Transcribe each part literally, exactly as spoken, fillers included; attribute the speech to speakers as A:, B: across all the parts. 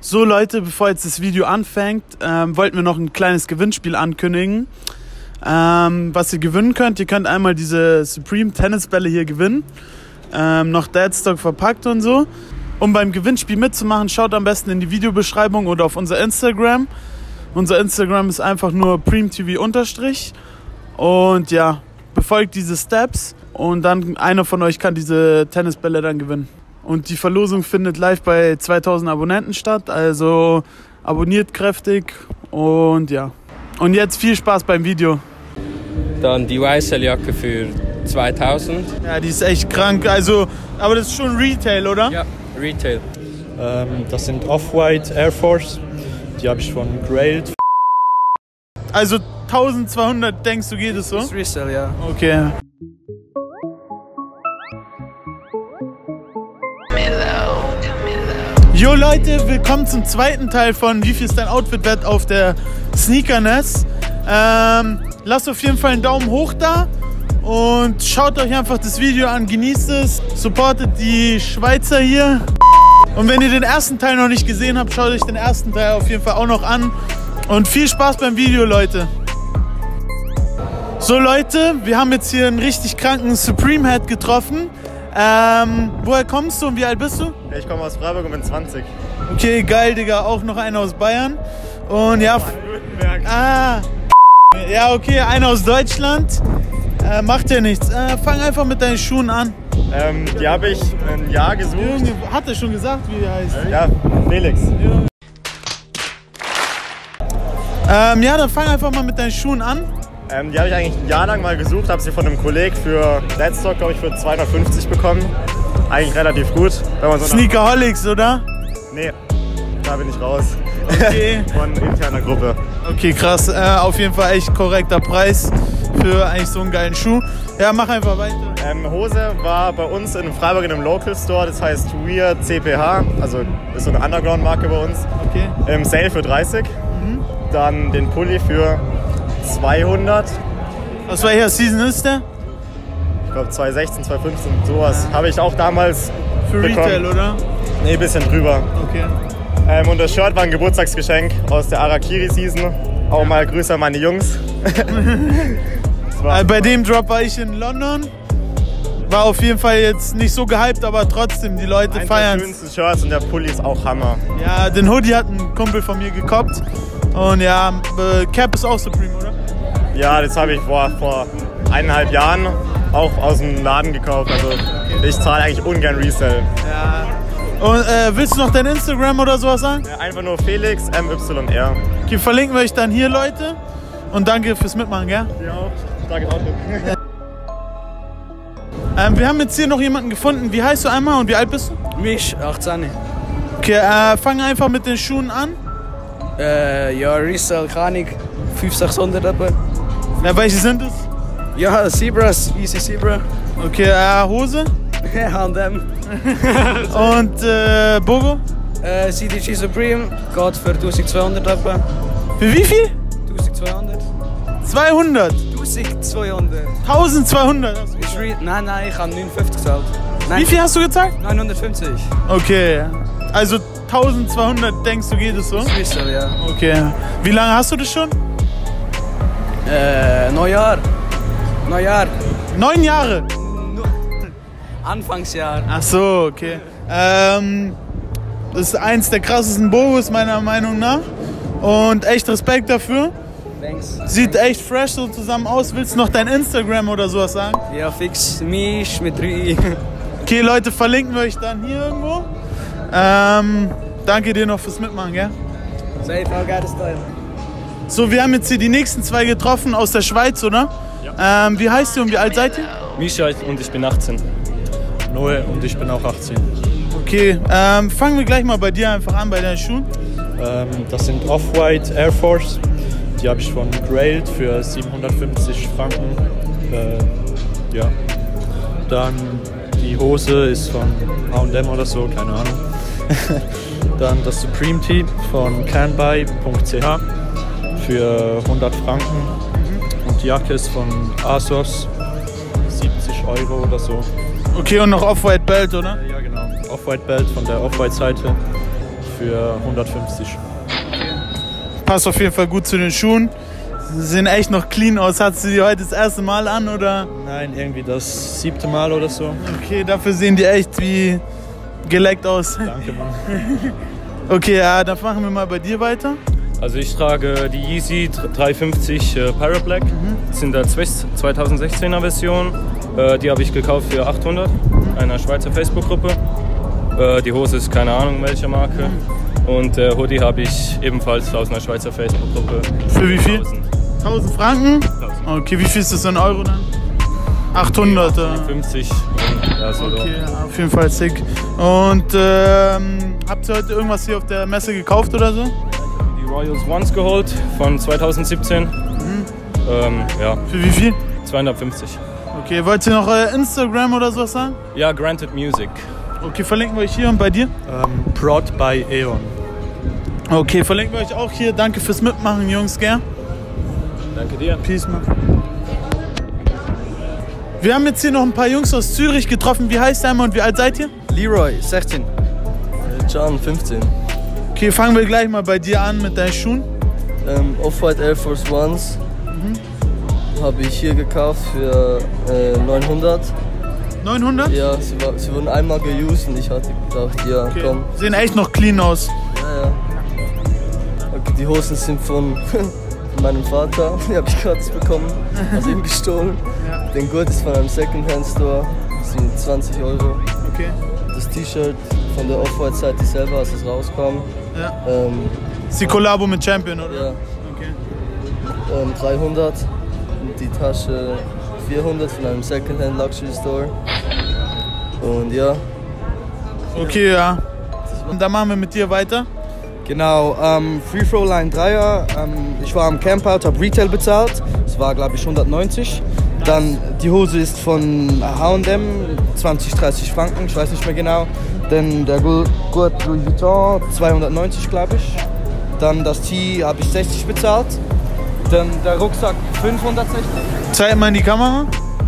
A: So Leute, bevor jetzt das Video anfängt, ähm, wollten wir noch ein kleines Gewinnspiel ankündigen. Ähm, was ihr gewinnen könnt, ihr könnt einmal diese Supreme Tennisbälle hier gewinnen. Ähm, noch Deadstock verpackt und so. Um beim Gewinnspiel mitzumachen, schaut am besten in die Videobeschreibung oder auf unser Instagram. Unser Instagram ist einfach nur PreemTV unterstrich. Und ja, befolgt diese Steps und dann einer von euch kann diese Tennisbälle dann gewinnen. Und die Verlosung findet live bei zweitausend Abonnenten statt, also abonniert kräftig und ja. Und jetzt viel Spaß beim Video.
B: Dann die Y S L-Jacke für zweitausend.
A: Ja, die ist echt krank, also, aber das ist schon Retail, oder?
B: Ja, Retail.
C: Ähm, das sind Off-White Air Force, die habe ich von Grailed.
A: Also eintausendzweihundert denkst du, geht es so?
B: Das ist Resell, ja.
A: Okay. Jo Leute, willkommen zum zweiten Teil von Wie viel ist dein Outfit wert auf der Sneakerness. Ähm, lasst auf jeden Fall einen Daumen hoch da und schaut euch einfach das Video an, genießt es, supportet die Schweizer hier. Und wenn ihr den ersten Teil noch nicht gesehen habt, schaut euch den ersten Teil auf jeden Fall auch noch an. Und viel Spaß beim Video, Leute. So Leute, wir haben jetzt hier einen richtig kranken Supreme Head getroffen. Ähm, woher kommst du und wie alt bist du?
D: Ich komme aus Freiburg und bin zwanzig.
A: Okay, geil, Digga. Auch noch einer aus Bayern. Und ja...
D: Baden-Württemberg.
A: Ah... Ja, okay, einer aus Deutschland. Äh, macht ja nichts. Äh, fang einfach mit deinen Schuhen an.
D: Ähm, die habe ich ein Jahr gesucht.
A: Junge, hat er schon gesagt, wie er heißt?
D: Ja, Felix.
A: Ähm, ja, dann fang einfach mal mit deinen Schuhen an.
D: Ähm, die habe ich eigentlich ein Jahr lang mal gesucht, habe sie von einem Kollegen für Deadstock, glaube ich, für zweihundertfünfzig bekommen. Eigentlich relativ gut. Wenn man so
A: Sneakerholics, oder?
D: Nee, da bin ich raus.
A: Okay.
D: Von interner Gruppe.
A: Okay, krass. Äh, auf jeden Fall echt korrekter Preis für eigentlich so einen geilen Schuh. Ja, mach einfach weiter.
D: Ähm, Hose war bei uns in Freiburg in einem Local Store, das heißt Weir C P H, also ist so eine Underground-Marke bei uns.
A: Okay.
D: Im Sale für dreißig. Mhm. Dann den Pulli für zweihundert.
A: Aus welcher Season ist der?
D: Ich glaube zweitausendsechzehn, zweitausendfünfzehn, sowas. Ja. Habe ich auch damals
A: für
D: bekommen.
A: Retail, oder?
D: Nee, ein bisschen drüber.
A: Okay.
D: Ähm, und das Shirt war ein Geburtstagsgeschenk aus der Arakiri-Season. Auch mal Grüße an meine Jungs.
A: äh, bei dem Drop war ich in London. War auf jeden Fall jetzt nicht so gehypt, aber trotzdem, die Leute feiern.
D: Die schönsten Shirts und der Pulli ist auch Hammer.
A: Ja, den Hoodie hat ein Kumpel von mir gekoppt. Und ja, Cap ist auch Supreme, oder?
D: Ja, das habe ich vor, vor eineinhalb Jahren auch aus dem Laden gekauft. Also ich zahle eigentlich ungern Resell.
A: Ja. Und äh, willst du noch dein Instagram oder sowas sagen?
D: Ja, einfach nur Felix M Y R.
A: Okay, verlinken wir euch dann hier, Leute. Und danke fürs Mitmachen, gell?
D: Ja, auch. Starkes Outlook.
A: ähm, wir haben jetzt hier noch jemanden gefunden. Wie heißt du einmal und wie alt bist du?
B: Mich, achtzehn.
A: Okay, äh, fang einfach mit den Schuhen an.
B: Äh, ja, Resell kann ich. fünfhundert, sechshundert etwa.
A: Ja, welche sind es?
B: Ja, Zebras, Easy Zebra.
A: Okay, äh, Hose?
B: H und M.
A: Und äh, Bogo?
B: Äh, C D G Supreme geht für eintausendzweihundert etwa.
A: Für wie viel?
B: eintausendzweihundert.
A: zweihundert?
B: eintausendzweihundert.
A: eintausendzweihundert?
B: Ist re nein, nein, ich habe neunundfünfzig gezahlt. Nein,
A: wie viel hast du gezahlt?
B: neunhundertfünfzig.
A: Okay, also eintausendzweihundert denkst du, geht es so?
B: Das ist Resell, ja.
A: Okay. Wie lange hast du das schon?
B: Äh, Neujahr. Neujahr.
A: Neun Jahre?
B: Anfangsjahr.
A: Ach so, okay. Ähm, das ist eins der krassesten Bogos meiner Meinung nach. Und echt Respekt dafür.
B: Thanks.
A: Sieht echt fresh so zusammen aus. Willst du noch dein Instagram oder sowas sagen?
B: Ja, fix. Misch mit drei.
A: Okay, Leute, verlinken wir euch dann hier irgendwo. Ähm, danke dir noch fürs Mitmachen, gell?
B: Safe, auch geiles Teil.
A: So, wir haben jetzt hier die nächsten zwei getroffen aus der Schweiz, oder? Ja. Ähm, wie heißt ihr und wie alt seid ihr?
E: Mischa und ich bin achtzehn.
C: Noe und ich bin auch achtzehn.
A: Okay, ähm, fangen wir gleich mal bei dir einfach an, bei deinen Schuhen.
C: Ähm, das sind Off-White Air Force. Die habe ich von Grailed für siebenhundertfünfzig Franken. Äh, ja. Dann die Hose ist von H und M oder so, keine Ahnung. Dann das Supreme Tee von canbuy punkt c h für hundert Franken. Und die Jacke ist von ASOS, siebzig Euro oder so.
A: Okay, und noch Off-White Belt, oder?
C: Ja, genau. Off-White Belt von der Off-White Seite für hundertfünfzig.
A: Passt auf jeden Fall gut zu den Schuhen. Sie sehen echt noch clean aus. Hast du die heute das erste Mal an, oder?
C: Nein, irgendwie das siebte Mal oder so.
A: Okay, dafür sehen die echt wie geleckt aus.
C: Danke, Mann.
A: Okay, ja, dann machen wir mal bei dir weiter.
E: Also ich trage die Yeezy dreihundertfünfzig äh, Parablack.
A: Mhm.
E: Das sind der zweitausendsechzehner Version. Äh, die habe ich gekauft für achthundert,
A: Mhm.
E: einer Schweizer Facebook-Gruppe. Äh, die Hose ist keine Ahnung welcher Marke.
A: Mhm.
E: Und äh, Hoodie habe ich ebenfalls aus einer Schweizer Facebook-Gruppe.
A: Für wie viel?
E: tausend.
A: tausend Franken? Okay, wie viel ist das in Euro dann? achthundert.
E: fünfzig. Ja, so
A: Okay, ja, auf jeden Fall sick. Und ähm, habt ihr heute irgendwas hier auf der Messe gekauft oder so?
E: Die Royals Ones geholt von zweitausendsiebzehn.
A: Mhm.
E: Ähm, ja,
A: Für wie viel?
E: zweihundertfünfzig.
A: Okay, wollt ihr noch äh, Instagram oder sowas sagen?
E: Ja, Granted Music.
A: Okay, verlinken wir euch hier und bei dir?
C: Ähm, Prod bei Eon.
A: Okay, verlinken wir euch auch hier. Danke fürs Mitmachen, Jungs, gell?
E: Danke dir.
A: Peace, man. Wir haben jetzt hier noch ein paar Jungs aus Zürich getroffen. Wie heißt der und wie alt seid ihr?
B: Leroy, sechzehn.
F: Can, fünfzehn.
A: Okay, fangen wir gleich mal bei dir an mit deinen Schuhen.
F: Ähm, Off-White Air Force Ones
A: Mhm.
F: habe ich hier gekauft für äh, neunhundert.
A: neunhundert?
F: Ja, sie, war, sie wurden einmal geused und ich hatte gedacht, ja,
A: Okay.
F: komm.
A: Sehen echt noch clean aus.
F: Ja, ja. Okay, die Hosen sind von, von meinem Vater, die habe ich gratis bekommen, also ihm gestohlen.
A: Ja.
F: Den Gurt ist von einem Secondhand-Store, das sind zwanzig Euro.
A: Okay.
F: Das T-Shirt von der Off-White-Seite selber, als es rauskam,
A: Ja.
F: ähm,
A: Ist die Kollabo mit Champion, oder?
F: ja,
A: Okay.
F: ähm, dreihundert. Und die Tasche vierhundert von einem Secondhand Luxury Store. Und ja,
A: Okay, ja. Und dann machen wir mit dir weiter.
B: Genau, ähm, Free Throw Line Dreier. Ähm, ich war am Campout, habe Retail bezahlt. Das war, glaube ich, hundertneunzig. Dann die Hose ist von H und M, zwanzig, dreißig Franken, ich weiß nicht mehr genau. Dann der Gu- Gurt Louis Vuitton, zweihundertneunzig, glaube ich. Dann das Tee habe ich sechzig bezahlt. Dann der Rucksack fünfhundertsechzig.
A: Zeig mal in die Kamera.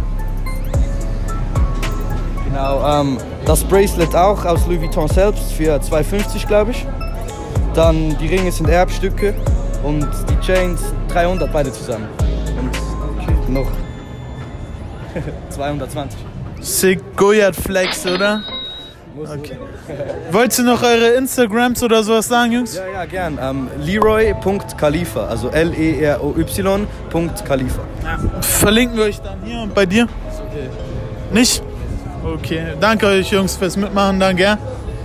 B: Genau, ähm, das Bracelet auch aus Louis Vuitton selbst für zweihundertfünfzig, glaube ich. Dann die Ringe sind Erbstücke und die Chains dreihundert beide zusammen. Und noch zweihundertzwanzig.
A: Sick Goyard Flex, oder? Okay. Wollt ihr noch eure Instagrams oder sowas sagen, Jungs?
B: Ja, ja, gern. Ähm, Leroy Punkt Khalifa, also L E R O Y Punkt Khalifa.
A: Verlinken wir euch dann hier und bei dir?
F: ist okay.
A: Nicht? Okay. Danke euch, Jungs, fürs Mitmachen, dann, gell?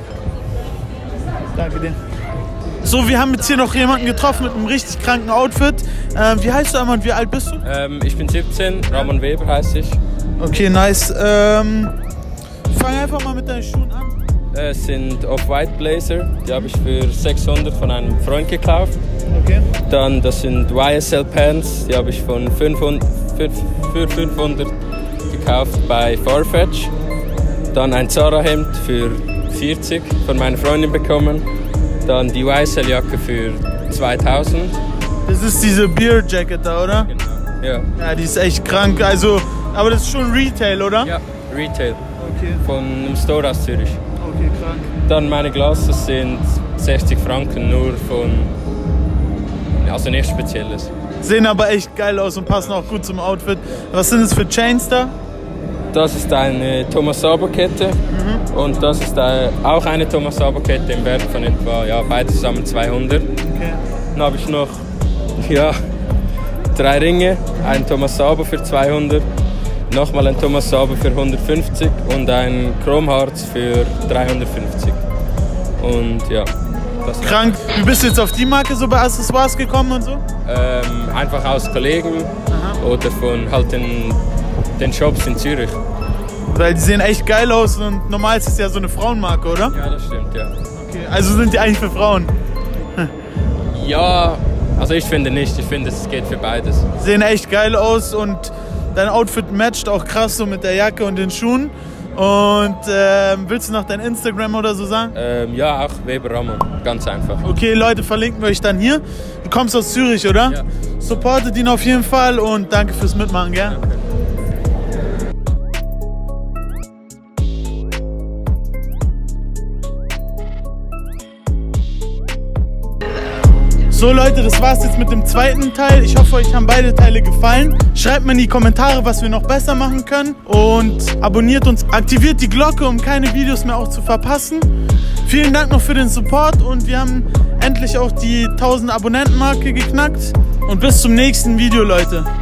A: Danke dir. So, wir haben jetzt hier noch jemanden getroffen mit einem richtig kranken Outfit. Ähm, wie heißt du einmal und wie alt bist du?
G: Ähm, ich bin siebzehn, Ramon Weber heiße ich.
A: Okay, nice. Ähm, fang einfach mal mit deinen Schuhen an.
G: Es sind Off-White Blazer, die habe ich für sechshundert von einem Freund gekauft.
A: Okay.
G: Dann, das sind Y S L Pants, die habe ich von fünfhundert, für, für fünfhundert gekauft bei Farfetch. Dann ein Zara Hemd für vierzig von meiner Freundin bekommen. Dann die Y S L Jacke für zweitausend.
A: Das ist diese Beer Jacket da, oder?
G: Genau. Ja.
A: Ja, die ist echt krank. Also, aber das ist schon Retail, oder?
G: Ja, Retail
A: Okay.
G: von einem Store aus Zürich.
A: Okay, krank.
G: Dann meine Glasses sind sechzig Franken nur von, also nichts Spezielles.
A: Sehen aber echt geil aus und passen auch gut zum Outfit. Was sind das für Chains da?
G: Das ist eine Thomas Sabo Kette
A: Mhm.
G: und das ist äh, auch eine Thomas Sabo Kette im Wert von etwa, ja, beide zusammen zweihundert.
A: Okay.
G: Dann habe ich noch, ja, drei Ringe, ein Thomas Sabo für zweihundert, nochmal ein Thomas Sabo für hundertfünfzig und ein Chromharz für dreihundertfünfzig. Und ja, das
A: Krank. Wie bist du jetzt auf die Marke so bei Accessoires gekommen und so?
G: ähm, einfach aus Kollegen
A: Aha.
G: oder von halt den, den Shops in Zürich.
A: Weil die sehen echt geil aus und normal ist es ja so eine Frauenmarke, oder?
G: Ja, das stimmt, ja.
A: Okay. Also sind die eigentlich für Frauen.
G: Ja, also ich finde nicht. Ich finde, es geht für beides.
A: Sehen echt geil aus und dein Outfit matcht auch krass so mit der Jacke und den Schuhen. Und ähm, willst du noch dein Instagram oder so sagen?
G: Ähm, ja, auch Weber Ramon. Ganz einfach.
A: Okay, Leute, verlinken wir euch dann hier. Du kommst aus Zürich, oder?
G: Ja.
A: Supportet ihn auf jeden Fall und danke fürs Mitmachen, gell?
G: Danke.
A: So Leute, das war's jetzt mit dem zweiten Teil. Ich hoffe, euch haben beide Teile gefallen. Schreibt mir in die Kommentare, was wir noch besser machen können. Und abonniert uns, aktiviert die Glocke, um keine Videos mehr auch zu verpassen. Vielen Dank noch für den Support und wir haben endlich auch die tausend Abonnenten-Marke geknackt. Und bis zum nächsten Video, Leute.